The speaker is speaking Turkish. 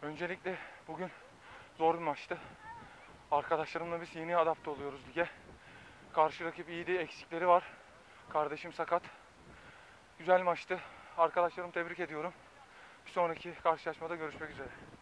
Öncelikle bugün zor bir maçtı. Arkadaşlarımla biz yeni adapte oluyoruz lige. Karşı rakip iyiydi, eksikleri var. Kardeşim sakat. Güzel maçtı. Arkadaşlarımı tebrik ediyorum. Bir sonraki karşılaşmada görüşmek üzere.